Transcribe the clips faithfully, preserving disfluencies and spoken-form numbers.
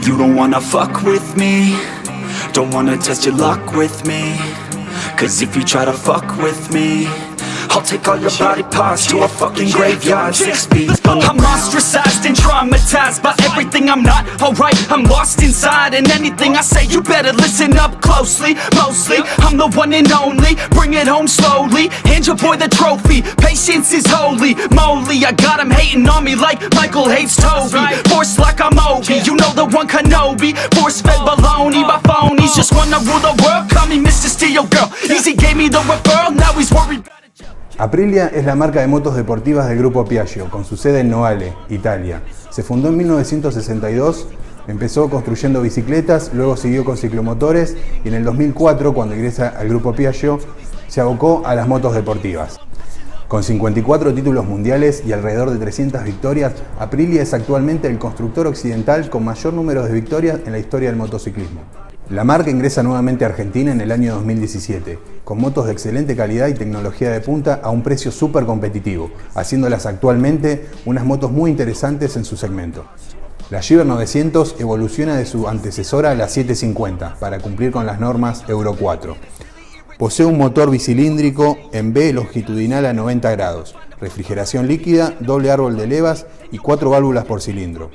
You don't wanna fuck with me, don't wanna test your luck with me, cause if you try to fuck with me, I'll take all your body parts to a fucking graveyard. Six feet I'm ostracized and traumatized by everything I'm not alright, I'm lost inside, and anything I say you better listen up closely. Mostly, I'm the one and only, bring it home slowly, hand your boy the trophy, patience is holy moly. I got him hating on me like Michael hates Toby, force like I'm Obi, you know the one Kenobi, force fed baloney by phonies, just wanna rule the world, call me Mister Steel Girl, Easy gave me the referral, now he's worried. Aprilia es la marca de motos deportivas del grupo Piaggio, con su sede en Noale, Italia. Se fundó en mil novecientos sesenta y dos, empezó construyendo bicicletas, luego siguió con ciclomotores y en el dos mil cuatro, cuando ingresa al grupo Piaggio, se abocó a las motos deportivas. Con cincuenta y cuatro títulos mundiales y alrededor de trescientas victorias, Aprilia es actualmente el constructor occidental con mayor número de victorias en la historia del motociclismo. La marca ingresa nuevamente a Argentina en el año dos mil diecisiete, con motos de excelente calidad y tecnología de punta a un precio súper competitivo, haciéndolas actualmente unas motos muy interesantes en su segmento. La Giver novecientos evoluciona de su antecesora, la setecientos cincuenta, para cumplir con las normas Euro cuatro. Posee un motor bicilíndrico en V longitudinal a noventa grados, refrigeración líquida, doble árbol de levas y cuatro válvulas por cilindro.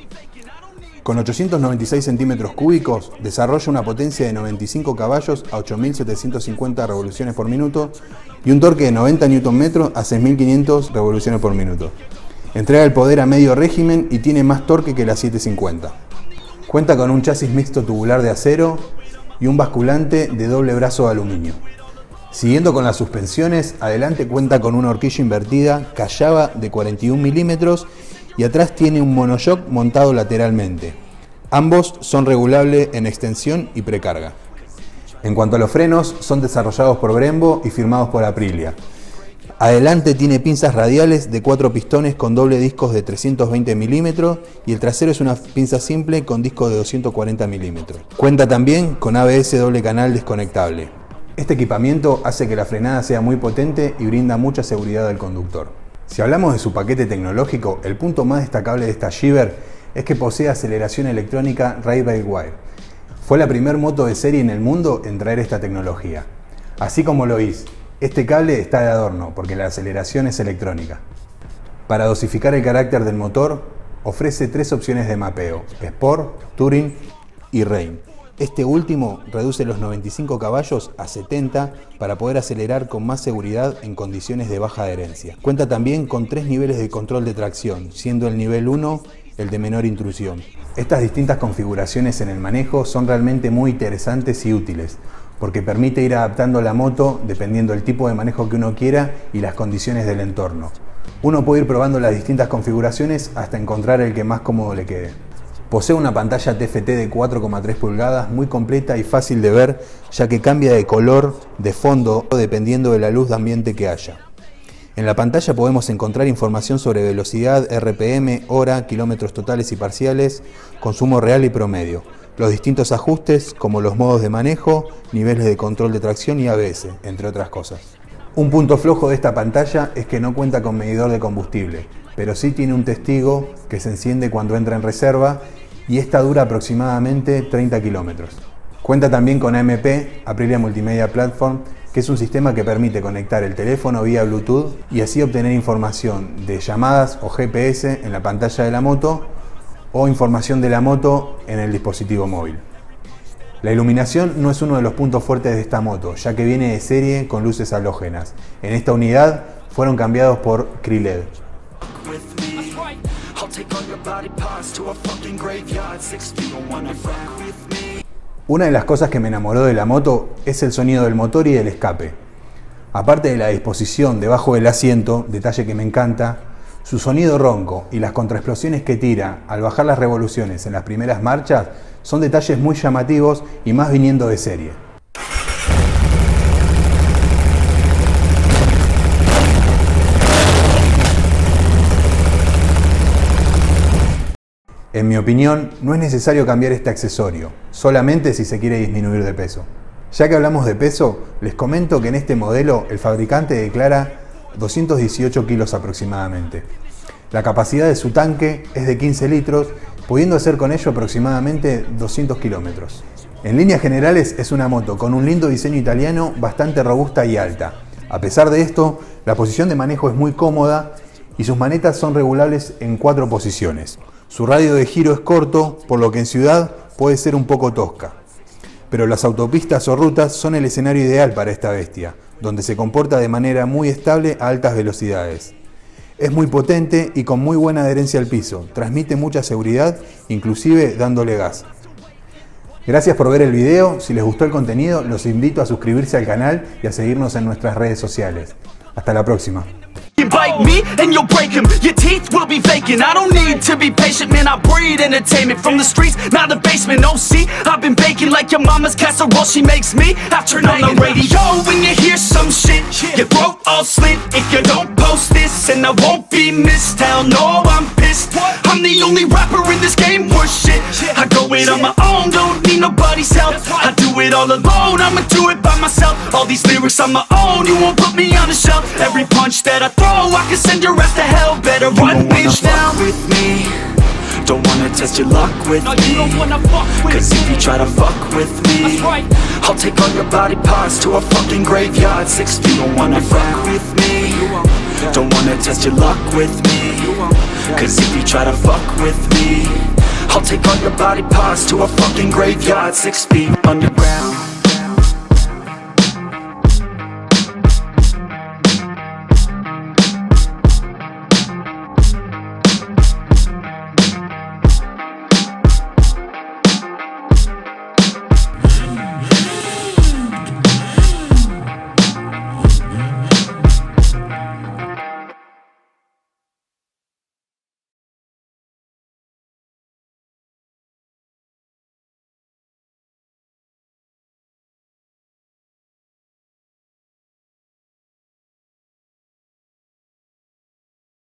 Con ochocientos noventa y seis centímetros cúbicos, desarrolla una potencia de noventa y cinco caballos a ocho mil setecientos cincuenta revoluciones por minuto y un torque de noventa newton metros a seis mil quinientas revoluciones por minuto. Entrega el poder a medio régimen y tiene más torque que la setecientos cincuenta. Cuenta con un chasis mixto tubular de acero y un basculante de doble brazo de aluminio. Siguiendo con las suspensiones, adelante cuenta con una horquilla invertida Callaba de cuarenta y un milímetros y atrás tiene un monoshock montado lateralmente. Ambos son regulables en extensión y precarga. En cuanto a los frenos, son desarrollados por Brembo y firmados por Aprilia. Adelante tiene pinzas radiales de cuatro pistones con doble discos de trescientos veinte milímetros y el trasero es una pinza simple con disco de doscientos cuarenta milímetros. Cuenta también con A B S doble canal desconectable. Este equipamiento hace que la frenada sea muy potente y brinda mucha seguridad al conductor. Si hablamos de su paquete tecnológico, el punto más destacable de esta Giver es que posee aceleración electrónica Ride-by-Wire. Fue la primer moto de serie en el mundo en traer esta tecnología. Así como lo oís, este cable está de adorno porque la aceleración es electrónica. Para dosificar el carácter del motor, ofrece tres opciones de mapeo: Sport, Touring y Rain. Este último reduce los noventa y cinco caballos a setenta para poder acelerar con más seguridad en condiciones de baja adherencia. Cuenta también con tres niveles de control de tracción, siendo el nivel uno el de menor intrusión. Estas distintas configuraciones en el manejo son realmente muy interesantes y útiles, porque permite ir adaptando la moto dependiendo del tipo de manejo que uno quiera y las condiciones del entorno. Uno puede ir probando las distintas configuraciones hasta encontrar el que más cómodo le quede. Posee una pantalla T F T de cuatro coma tres pulgadas muy completa y fácil de ver, ya que cambia de color de fondo dependiendo de la luz de ambiente que haya. En la pantalla podemos encontrar información sobre velocidad, R P M, hora, kilómetros totales y parciales, consumo real y promedio, los distintos ajustes como los modos de manejo, niveles de control de tracción y A B S, entre otras cosas. Un punto flojo de esta pantalla es que no cuenta con medidor de combustible, pero sí tiene un testigo que se enciende cuando entra en reserva y esta dura aproximadamente treinta kilómetros. Cuenta también con A M P, Aprilia Multimedia Platform, que es un sistema que permite conectar el teléfono vía Bluetooth y así obtener información de llamadas o G P S en la pantalla de la moto o información de la moto en el dispositivo móvil. La iluminación no es uno de los puntos fuertes de esta moto, ya que viene de serie con luces halógenas. En esta unidad fueron cambiados por Kryled. Una de las cosas que me enamoró de la moto es el sonido del motor y del escape. Aparte de la disposición debajo del asiento, detalle que me encanta, su sonido ronco y las contraexplosiones que tira al bajar las revoluciones en las primeras marchas son detalles muy llamativos y más viniendo de serie. En mi opinión, no es necesario cambiar este accesorio, solamente si se quiere disminuir de peso. Ya que hablamos de peso, les comento que en este modelo el fabricante declara doscientos dieciocho kilos aproximadamente. La capacidad de su tanque es de quince litros, pudiendo hacer con ello aproximadamente doscientos kilómetros. En líneas generales es una moto con un lindo diseño italiano, bastante robusta y alta. A pesar de esto, la posición de manejo es muy cómoda y sus manetas son regulables en cuatro posiciones. Su radio de giro es corto, por lo que en ciudad puede ser un poco tosca. Pero las autopistas o rutas son el escenario ideal para esta bestia, donde se comporta de manera muy estable a altas velocidades. Es muy potente y con muy buena adherencia al piso, transmite mucha seguridad, inclusive dándole gas. Gracias por ver el video. Si les gustó el contenido, los invito a suscribirse al canal y a seguirnos en nuestras redes sociales. Hasta la próxima. Bite me and you'll break him. Your teeth will be vacant. I don't need to be patient, man. I breed entertainment from the streets, not the basement. Oh, see, I've been baking like your mama's casserole. She makes me. I turn on the radio when you hear some shit. Your throat all slit if you don't post this, and I won't be missed. Hell no, I'm pissed. I'm the only rapper in this game worth shit. I go it on my own, don't need nobody's help. I do it all alone, I'ma do it by myself. All these lyrics on my own, you won't put me on the shelf. Every punch that I throw, I can send your ass to hell. Better run, bitch, down with me. Don't wanna test your luck with no, me. You don't wanna fuck with Cause if you try to fuck with me, that's right, I'll take all your body parts to a fucking graveyard. Six feet. You don't wanna fuck with me. Don't wanna test your luck with me. Cause if you try to fuck with me, I'll take all your body parts to a fucking graveyard. Six feet underground.